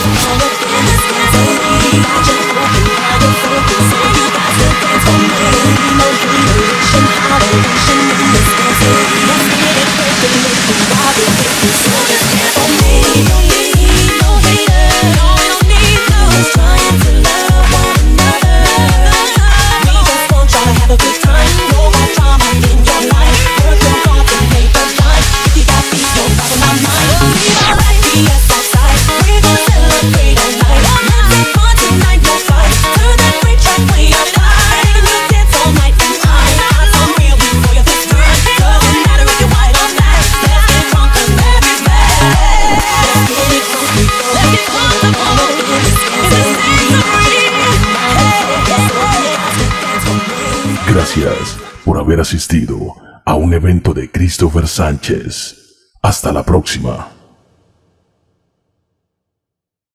Gracias por haber asistido a un evento de Christopher Sánchez. Hasta la próxima.